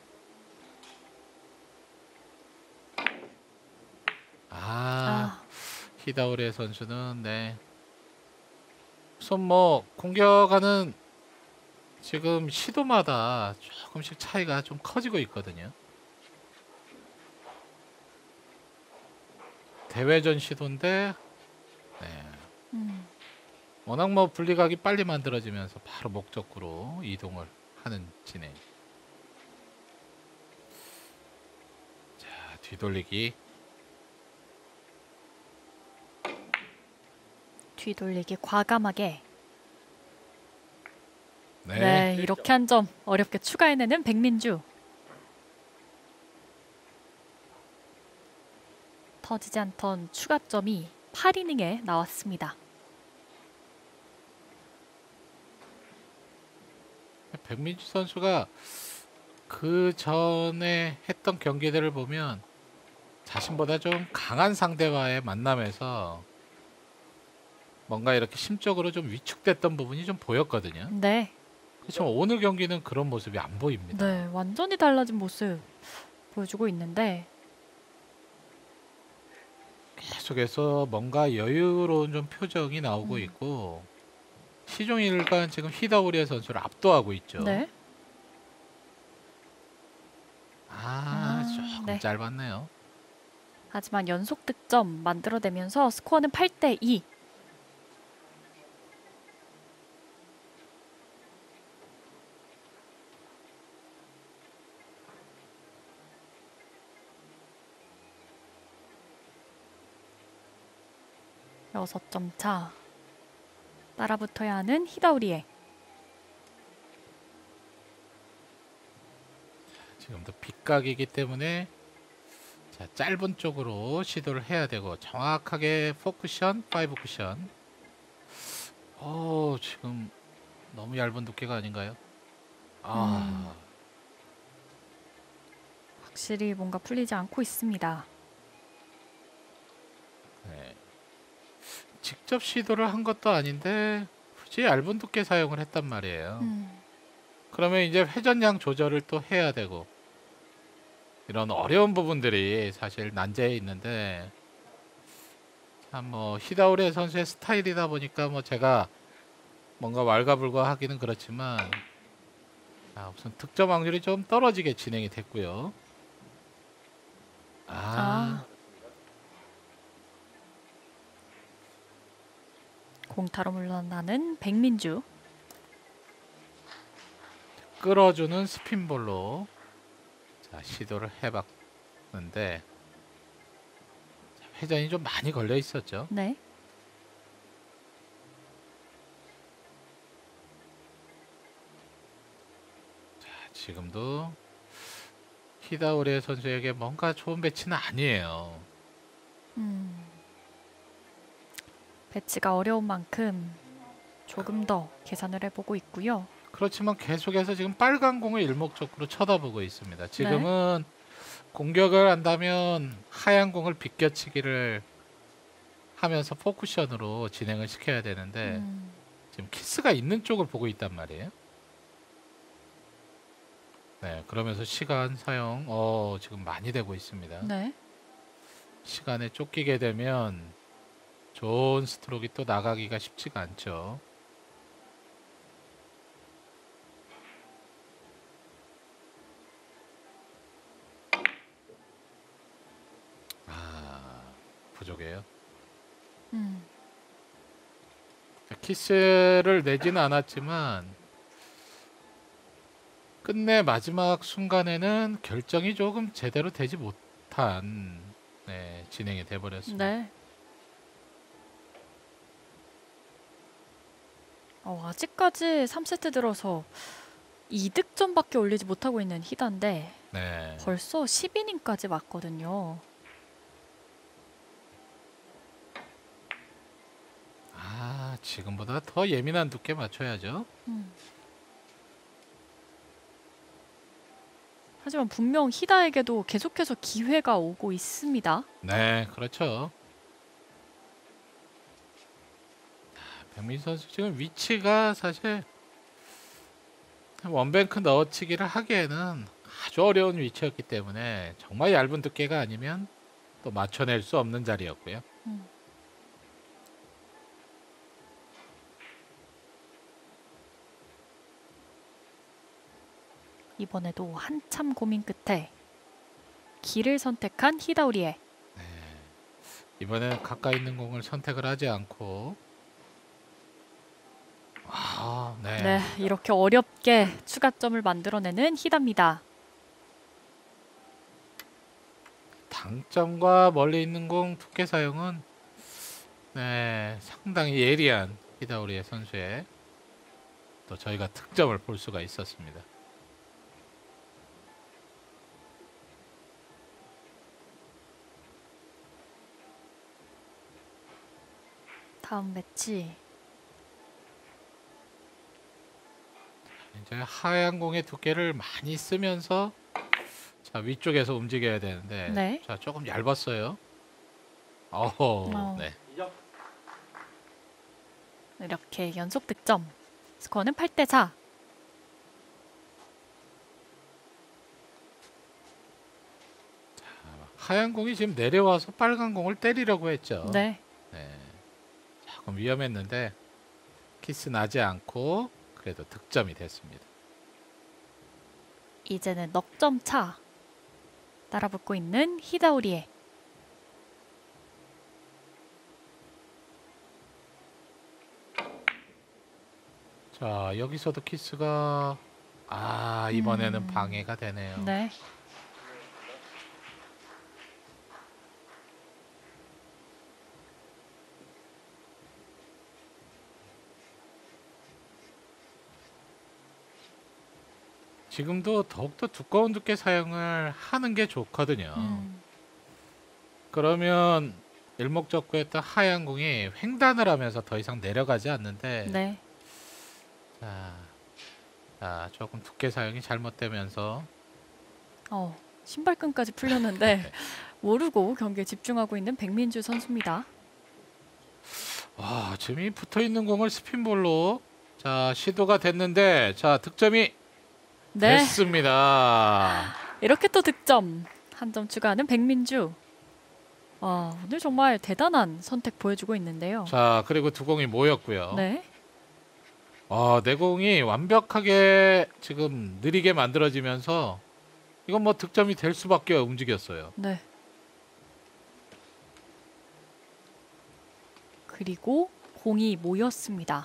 히다오리 선수는 네. 우선 뭐 공격하는 지금 시도마다 조금씩 차이가 좀 커지고 있거든요. 대회전 시도인데 네. 워낙 뭐 분리각이 빨리 만들어지면서 바로 목적구로 이동을 하는 진행. 자, 뒤돌리기. 뒤돌리기 과감하게. 네. 네, 이렇게 한 점 어렵게 추가해내는 백민주. 터지지 않던 추가점이 8이닝에 나왔습니다. 백민주 선수가 그 전에 했던 경기들을 보면 자신보다 좀 강한 상대와의 만남에서 뭔가 이렇게 심적으로 좀 위축됐던 부분이 좀 보였거든요. 네. 그렇지만 오늘 경기는 그런 모습이 안 보입니다. 네, 완전히 달라진 모습 보여주고 있는데 계속해서 뭔가 여유로운 좀 표정이 나오고 있고 시종일관 지금 히다오리에 선수를 압도하고 있죠. 네. 조금 네. 짧았네요. 하지만 연속 득점 만들어내면서 스코어는 8대2. 여섯 점 차. 따라붙어야 하는 히다오리에. 지금도 빗각이기 때문에 자, 짧은 쪽으로 시도를 해야 되고 정확하게 4쿠션, 5쿠션. 지금 너무 얇은 두께가 아닌가요? 아, 확실히 뭔가 풀리지 않고 있습니다. 네. 직접 시도를 한 것도 아닌데 굳이 얇은 두께 사용을 했단 말이에요. 그러면 이제 회전량 조절을 또 해야 되고 이런 어려운 부분들이 사실 난제에 있는데 참 뭐 히다우리 선수의 스타일이다 보니까 뭐 제가 뭔가 왈가불가 하기는 그렇지만 우선 득점 확률이 좀 떨어지게 진행이 됐고요. 공타로 물러나는 백민주. 끌어주는 스핀볼로 자, 시도를 해봤는데 회전이 좀 많이 걸려 있었죠. 네. 지금도 히다우리 선수에게 뭔가 좋은 배치는 아니에요. 배치가 어려운 만큼 조금 더 계산을 해보고 있고요. 그렇지만 계속해서 지금 빨간 공을 일목적으로 쳐다보고 있습니다. 지금은 공격을 한다면 하얀 공을 비껴치기를 하면서 포쿠션으로 진행을 시켜야 되는데 지금 키스가 있는 쪽을 보고 있단 말이에요. 네, 그러면서 시간 사용 지금 많이 되고 있습니다. 네. 시간에 쫓기게 되면 좋은 스트로크가 또 나가기가 쉽지가 않죠. 부족해요. 키스를 내지는 않았지만 끝내 마지막 순간에는 결정이 조금 제대로 되지 못한 진행이 돼버렸습니다. 네. 아직까지 3세트 들어서 2득점밖에 올리지 못하고 있는 히다인데 네. 벌써 10이닝까지 왔거든요. 지금보다 더 예민한 두께 맞춰야죠. 하지만 분명 히다에게도 계속해서 기회가 오고 있습니다. 네, 그렇죠. 백민 선수 지금 위치가 사실 원뱅크 넣어치기를 하기에는 아주 어려운 위치였기 때문에 정말 얇은 두께가 아니면 또 맞춰낼 수 없는 자리였고요. 이번에도 한참 고민 끝에 길을 선택한 히다우리에. 이번에는 가까이 있는 공을 선택을 하지 않고 네, 이렇게 어렵게 추가점을 만들어내는 히다입니다. 당점과 멀리 있는 공 두께 사용은 상당히 예리한 히다우리 선수의 또 저희가 특점을 볼 수가 있었습니다. 다음 매치. 이제 하얀 공의 두께를 많이 쓰면서 자, 위쪽에서 움직여야 되는데 네. 자, 조금 얇았어요. 네. 이렇게 연속 득점. 스코어는 8대4. 하얀 공이 지금 내려와서 빨간 공을 때리려고 했죠. 네. 조금 위험했는데 키스 나지 않고 그래도 득점이 됐습니다. 이제는 넉 점 차. 따라붙고 있는 히다우리에. 자, 여기서도 키스가 이번에는 방해가 되네요. 네. 지금도 더욱더 두꺼운 두께 사용을 하는 게 좋거든요. 그러면 일목적구했던 하얀 공이 횡단을 하면서 더 이상 내려가지 않는데 네. 자, 조금 두께 사용이 잘못되면서 신발끈까지 풀렸는데 모르고 경기에 집중하고 있는 백민주 선수입니다. 지금 이 붙어있는 공을 스핀볼로 자 시도가 됐는데 자 득점이 네. 됐습니다. 이렇게 또 득점. 한 점 추가하는 백민주. 오늘 정말 대단한 선택 보여주고 있는데요. 자 그리고 두 공이 모였고요. 네. 내 공이 완벽하게 지금 느리게 만들어지면서 이건 뭐 득점이 될 수밖에 움직였어요. 네. 그리고 공이 모였습니다.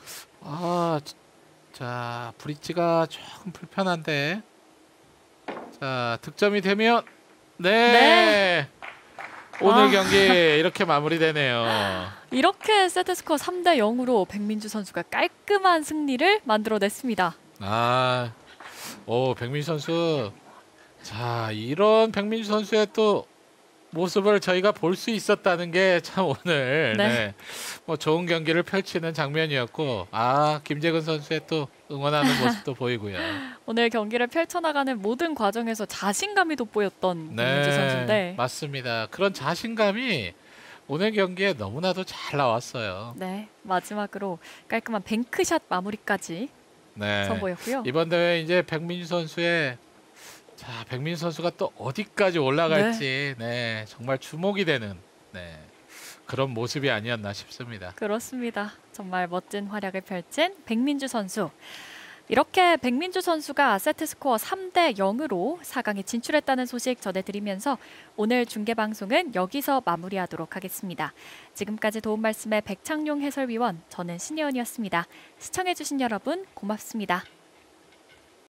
자 브릿지가 조금 불편한데 자 득점이 되면 네. 오늘 경기 이렇게 마무리되네요. 이렇게 세트스코어 3대 0으로 백민주 선수가 깔끔한 승리를 만들어냈습니다. 백민주 선수. 자, 이런 백민주 선수의 또 모습을 저희가 볼 수 있었다는 게 참 오늘 네. 뭐 좋은 경기를 펼치는 장면이었고 김재근 선수의 또 응원하는 모습도 보이고요. 오늘 경기를 펼쳐나가는 모든 과정에서 자신감이 돋보였던 백민주 선수인데 맞습니다. 그런 자신감이 오늘 경기에 너무나도 잘 나왔어요. 네, 마지막으로 깔끔한 뱅크샷 마무리까지 선보였고요. 이번 대회 이제 백민주 선수의 백민주 선수가 또 어디까지 올라갈지 정말 주목이 되는 그런 모습이 아니었나 싶습니다. 그렇습니다. 정말 멋진 활약을 펼친 백민주 선수. 이렇게 백민주 선수가 세트스코어 3대 0으로 4강에 진출했다는 소식 전해드리면서 오늘 중계방송은 여기서 마무리하도록 하겠습니다. 지금까지 도움 말씀의 백창용 해설위원, 저는 신예원이었습니다. 시청해주신 여러분 고맙습니다.